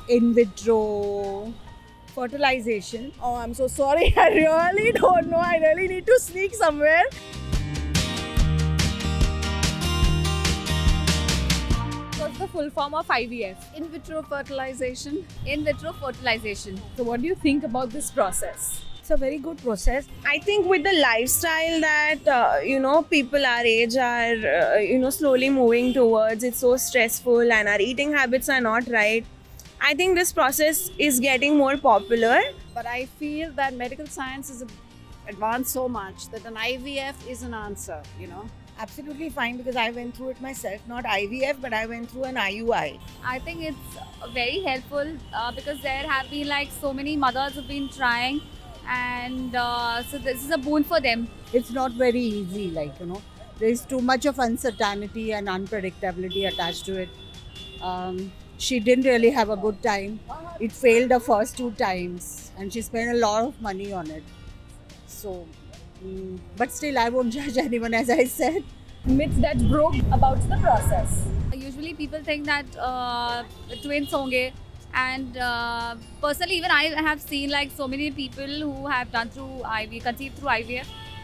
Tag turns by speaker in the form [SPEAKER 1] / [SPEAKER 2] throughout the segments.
[SPEAKER 1] in vitro fertilization.
[SPEAKER 2] Oh, I'm so sorry. I really don't know. I really need to sneak somewhere.
[SPEAKER 3] What's the full form of IVF?
[SPEAKER 4] In vitro fertilization.
[SPEAKER 3] In vitro fertilization.
[SPEAKER 4] So what do you think about this process?
[SPEAKER 1] It's a very good process.
[SPEAKER 2] I think with the lifestyle that, people our age are, slowly moving towards, it's so stressful and our eating habits are not right. I think this process is getting more popular.
[SPEAKER 4] But I feel that medical science is advanced so much that an IVF is an answer,
[SPEAKER 1] Absolutely fine, because I went through it myself, not IVF, but I went through an IUI.
[SPEAKER 3] I think it's very helpful because there have been like so many mothers who've been trying, and so this is a boon for them.
[SPEAKER 1] It's not very easy, there's too much of uncertainty and unpredictability attached to it. She didn't really have a good time. It failed the first 2 times and she spent a lot of money on it. So, but still I won't judge anyone, as I said.
[SPEAKER 4] Myths that broke about the process.
[SPEAKER 3] Usually people think that twins honge, and personally even I have seen like so many people who have done through conceived through IVF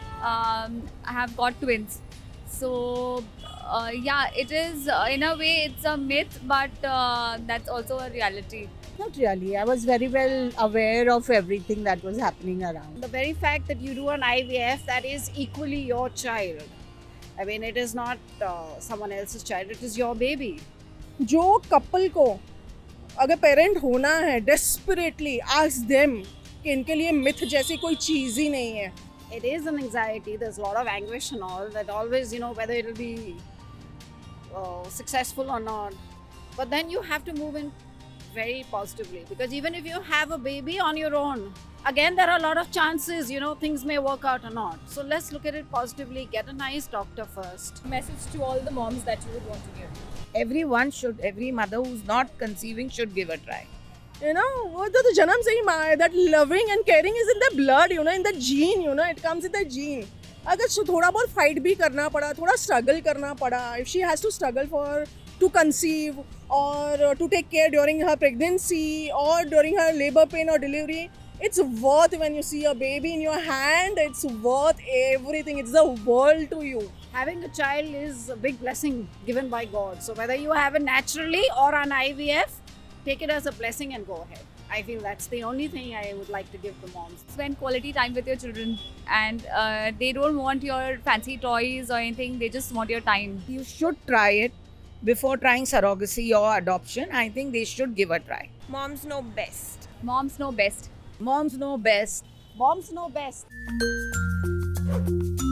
[SPEAKER 3] have got twins. So yeah, it is in a way it's a myth, but that's also a reality.
[SPEAKER 1] Not really. I was very well aware of everything that was happening around.
[SPEAKER 4] The very fact that you do an IVF, that is equally your child. I mean, it is not someone else's child, it is your baby.
[SPEAKER 2] जो couple को अगर parent होना है, desperately ask them कि इनके लिए myth जैसी कोई चीज़ ही नहीं है.
[SPEAKER 4] It is an anxiety, there's a lot of anguish and all that, always, whether it will be successful or not. But then you have to move in very positively, because even if you have a baby on your own, again there are a lot of chances, things may work out or not. So let's look at it positively, get a nice doctor first.
[SPEAKER 3] Message to all the moms that you would want to give.
[SPEAKER 1] Every mother who's not conceiving should give a try.
[SPEAKER 2] वो तो जन्म से ही माँ है. That loving and caring is in the blood, in the gene, it comes in the gene. अगर थोड़ा बहुत fight भी करना पड़ा, थोड़ा struggle करना पड़ा, if she has to struggle to conceive or to take care during her pregnancy or during her labor pain or delivery, it's worth, when you see a baby in your hand, it's worth everything. It's the world to you.
[SPEAKER 4] Having a child is a big blessing given by God. So whether you have it naturally or an IVF, take it as a blessing and go ahead. I feel that's the only thing I would like to give the moms.
[SPEAKER 3] Spend quality time with your children, and they don't want your fancy toys or anything, they just want your time.
[SPEAKER 1] You should try it before trying surrogacy or adoption. I think they should give a try.
[SPEAKER 2] Moms know best.
[SPEAKER 3] Moms know best.
[SPEAKER 1] Moms know best.
[SPEAKER 4] Moms know best.